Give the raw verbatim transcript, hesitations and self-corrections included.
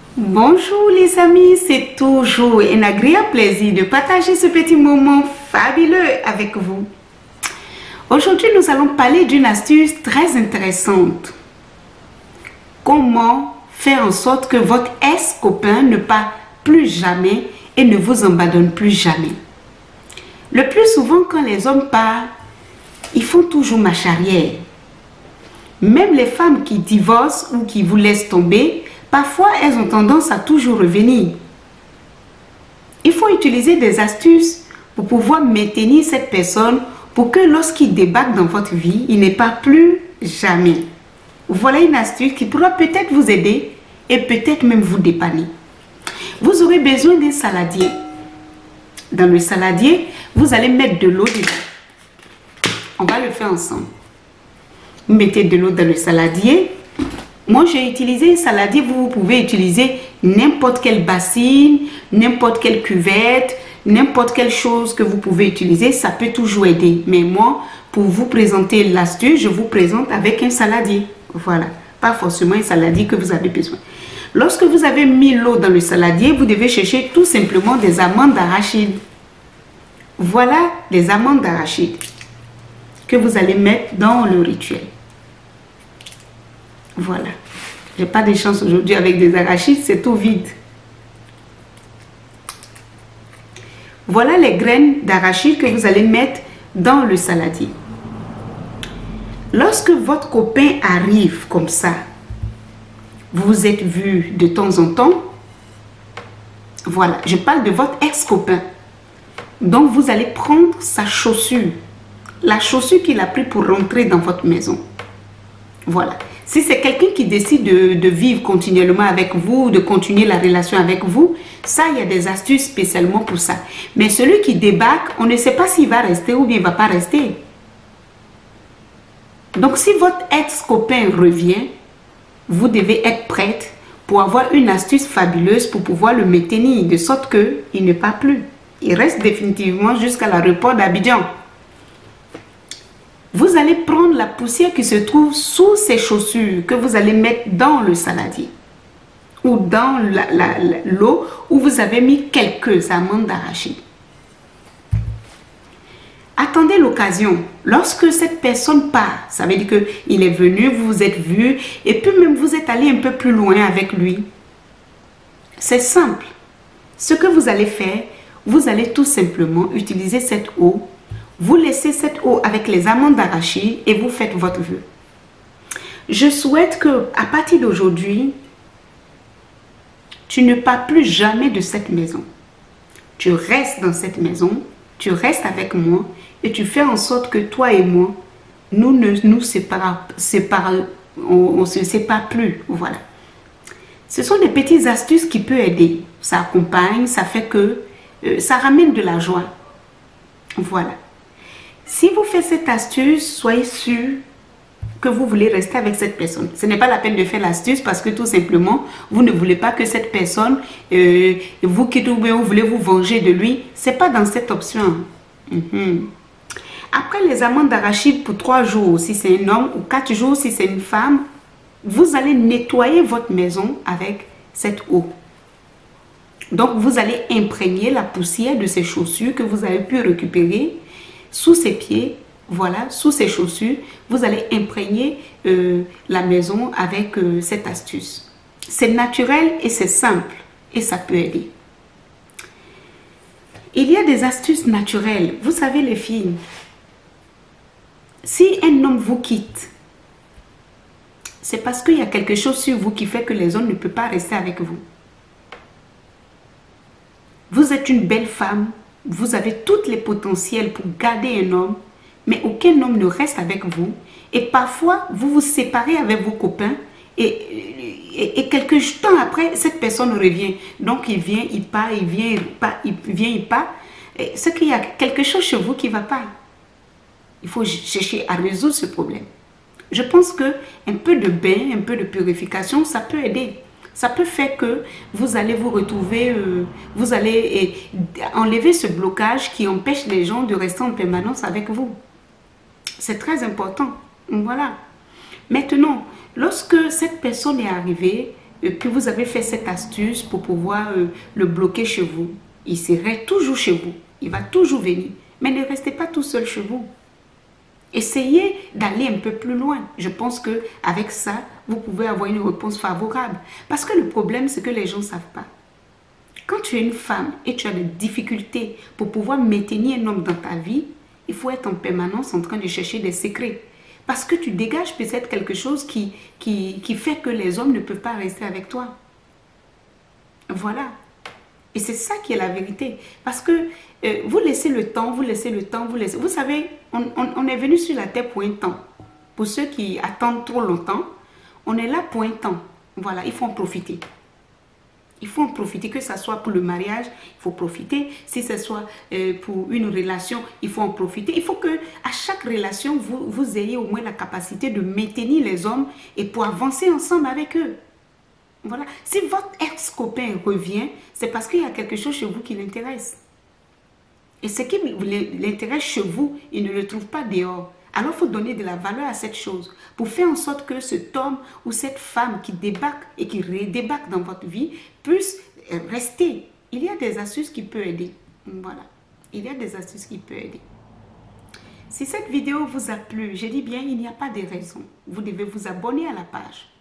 Bonjour les amis, c'est toujours un agréable plaisir de partager ce petit moment fabuleux avec vous. Aujourd'hui, nous allons parler d'une astuce très intéressante. Comment faire en sorte que votre ex-copain ne part plus jamais et ne vous abandonne plus jamais. Le plus souvent, quand les hommes partent, ils font toujours marche arrière. Même les femmes qui divorcent ou qui vous laissent tomber, parfois, elles ont tendance à toujours revenir. Il faut utiliser des astuces pour pouvoir maintenir cette personne pour que lorsqu'il débarque dans votre vie, il n'est pas plus jamais. Voilà une astuce qui pourra peut-être vous aider et peut-être même vous dépanner. Vous aurez besoin d'un saladier. Dans le saladier, vous allez mettre de l'eau dedans. On va le faire ensemble. Vous mettez de l'eau dans le saladier. Moi, j'ai utilisé un saladier. Vous, vous pouvez utiliser n'importe quelle bassine, n'importe quelle cuvette, n'importe quelle chose que vous pouvez utiliser. Ça peut toujours aider. Mais moi, pour vous présenter l'astuce, je vous présente avec un saladier. Voilà. Pas forcément un saladier que vous avez besoin. Lorsque vous avez mis l'eau dans le saladier, vous devez chercher tout simplement des amandes d'arachide. Voilà des amandes d'arachide que vous allez mettre dans le rituel. Voilà. J'ai pas de chance aujourd'hui avec des arachides, c'est tout vide. Voilà les graines d'arachide que vous allez mettre dans le saladier. Lorsque votre copain arrive comme ça, vous vous êtes vu de temps en temps. Voilà, je parle de votre ex-copain. Donc vous allez prendre sa chaussure. La chaussure qu'il a pris pour rentrer dans votre maison. Voilà. Si c'est quelqu'un qui décide de, de vivre continuellement avec vous, de continuer la relation avec vous, ça, il y a des astuces spécialement pour ça. Mais celui qui débarque, on ne sait pas s'il va rester ou bien il ne va pas rester. Donc, si votre ex-copain revient, vous devez être prête pour avoir une astuce fabuleuse pour pouvoir le maintenir, de sorte qu'il ne part plus. Il reste définitivement jusqu'à l'aéroport d'Abidjan. Vous allez prendre la poussière qui se trouve sous ces chaussures que vous allez mettre dans le saladier ou dans l'eau où vous avez mis quelques amandes d'arachide. Attendez l'occasion. Lorsque cette personne part, ça veut dire qu'il est venu, vous vous êtes vu et puis même vous êtes allé un peu plus loin avec lui. C'est simple. Ce que vous allez faire, vous allez tout simplement utiliser cette eau. Vous laissez cette eau avec les amandes d'arachide et vous faites votre vœu. Je souhaite que à partir d'aujourd'hui, tu ne pars plus jamais de cette maison. Tu restes dans cette maison, tu restes avec moi et tu fais en sorte que toi et moi, nous ne nous séparons, séparons on ne se sépare plus. Voilà. Ce sont des petites astuces qui peuvent aider. Ça accompagne, ça fait que euh, ça ramène de la joie. Voilà. Si vous faites cette astuce, soyez sûr que vous voulez rester avec cette personne. Ce n'est pas la peine de faire l'astuce parce que tout simplement, vous ne voulez pas que cette personne euh, vous quitte ou bien vous voulez vous venger de lui. Ce n'est pas dans cette option. Mm-hmm. Après les amandes d'arachide pour trois jours, si c'est un homme, ou quatre jours, si c'est une femme, vous allez nettoyer votre maison avec cette eau. Donc, vous allez imprégner la poussière de ces chaussures que vous avez pu récupérer sous ses pieds, voilà, sous ses chaussures, vous allez imprégner euh, la maison avec euh, cette astuce. C'est naturel et c'est simple et ça peut aider. Il y a des astuces naturelles. Vous savez les filles, si un homme vous quitte, c'est parce qu'il y a quelque chose sur vous qui fait que les hommes ne peuvent pas rester avec vous. Vous êtes une belle femme. Vous avez tous les potentiels pour garder un homme, mais aucun homme ne reste avec vous. Et parfois, vous vous séparez avec vos copains et, et, et quelques temps après, cette personne revient. Donc, il vient, il part, il vient, il part, il vient, il part. C'est qu'il y a quelque chose chez vous qui ne va pas. Il faut chercher à résoudre ce problème. Je pense qu'un peu de bain, un peu de purification, ça peut aider. Ça peut faire que vous allez vous retrouver, euh, vous allez euh, enlever ce blocage qui empêche les gens de rester en permanence avec vous. C'est très important. Voilà. Maintenant, lorsque cette personne est arrivée, euh, que vous avez fait cette astuce pour pouvoir euh, le bloquer chez vous. Il serait toujours chez vous. Il va toujours venir. Mais ne restez pas tout seul chez vous. Essayez d'aller un peu plus loin. Je pense qu'avec ça, vous pouvez avoir une réponse favorable. Parce que le problème, c'est que les gens ne savent pas. Quand tu es une femme et tu as des difficultés pour pouvoir maintenir un homme dans ta vie, il faut être en permanence en train de chercher des secrets. Parce que tu dégages peut-être quelque chose qui, qui, qui fait que les hommes ne peuvent pas rester avec toi. Voilà. Et c'est ça qui est la vérité. Parce que euh, vous laissez le temps, vous laissez le temps, vous laissez... Vous savez, on, on, on est venu sur la terre pour un temps. Pour ceux qui attendent trop longtemps, on est là pour un temps. Voilà, il faut en profiter. Il faut en profiter, que ce soit pour le mariage, il faut profiter. Si ce soit euh, pour une relation, il faut en profiter. Il faut que à chaque relation, vous, vous ayez au moins la capacité de maintenir les hommes et pour avancer ensemble avec eux. Voilà. Si votre ex-copain revient, c'est parce qu'il y a quelque chose chez vous qui l'intéresse. Et ce qui l'intéresse chez vous, il ne le trouve pas dehors. Alors, il faut donner de la valeur à cette chose pour faire en sorte que cet homme ou cette femme qui débarque et qui redébarque dans votre vie puisse rester. Il y a des astuces qui peuvent aider. Voilà. Il y a des astuces qui peuvent aider. Si cette vidéo vous a plu, je dis bien, il n'y a pas de raison. Vous devez vous abonner à la page.